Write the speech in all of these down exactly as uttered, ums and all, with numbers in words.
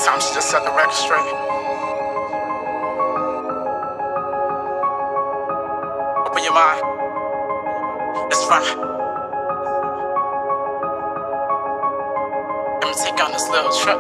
Time to just set the record straight. Open your mind. It's fine. Let me take on this little trip.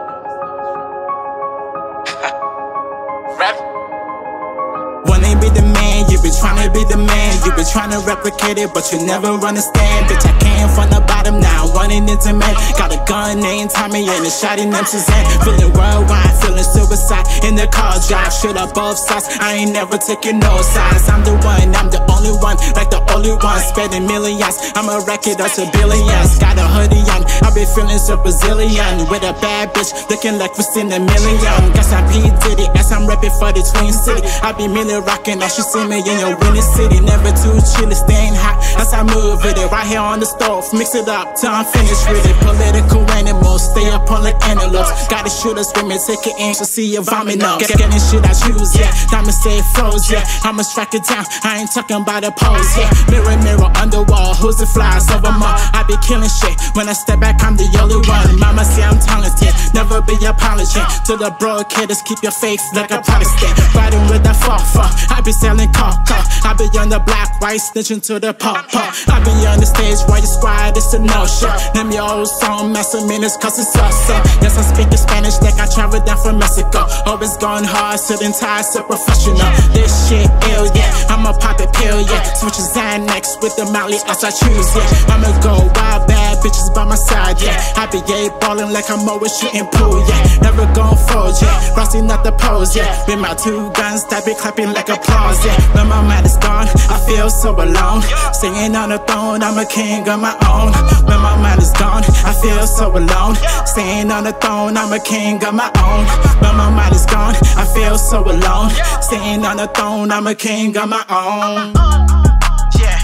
Ready? Wanna be the man, you be tryna be the man. You be tryna replicate it, but you never understand. Bitch, I came from the bottom, now I'm running into man. Got a gun named Tommy and a shot in them Suzanne. Feeling worldwide, feeling suicide in the car drive. Shoot up both sides, I ain't never taking no sides. I'm the one, I'm the only one, like the only one. Spending millions, I'm a record up to billions. Got a hoodie on, I be feeling so Brazilian. With a bad bitch, looking like Christina Milian. Guess I'm P. Diddy, as I'm rapping for the Twin City. I be million rockin', now she see me in your winning city. Never too chilly, staying hot as I move with it. Right here on the stove, mix it up till I'm finished with it. Political animals, stay up on like antelopes. Gotta shoot us women, take it in, so see you vomit up. Get, getting shit I choose, yeah. Diamonds stay froze, yeah. I'ma strike it down, I ain't talking about a pose, yeah. Mirror, mirror on the wall, who's the flies over my? I be killing shit, when I step back, I'm the only one. Mama say I'm talented, never be apology. To the broad kidders, keep your faith like a Protestant. Riding with that fuck, fuck. I be selling car, car. I be on the black, white, snitching to the pop, pop. I be on the stage, while you squad, it's a no-show. Name your old song, master minutes, cause it's awesome. Yes, I speak in Spanish like I travel down from Mexico. Always going hard, sitting tired, so professional. This shit ill, yeah. I'ma pop a pill, yeah. Switch a Xanax with the Molly as I choose, yeah. I'ma go wild, bad bitches by my side, yeah. I be gay ballin' like I'm always shooting pool, yeah. Never gon' fold, yeah. Rossi not the pose, yeah. With my two guns, that be clapping like applause, yeah. When my mind is gone, I feel so alone. Singing on the throne, I'm a king of my own. When my mind is gone, I feel so alone. Staying on the throne, I'm a king of my own. When my mind is gone, I feel so alone. Staying on the throne, I'm a king of my own. Yeah.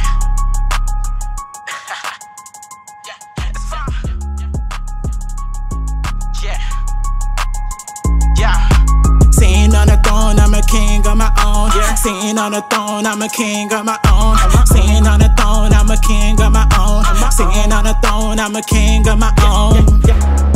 It's fine. Yeah. Yeah. Sitting on the throne, I'm a king of my own. Yeah. Sitting on the throne, I'm a king of my own. Sitting on the throne, I'm a king of my own. Sitting on the throne, I'm a king of my own.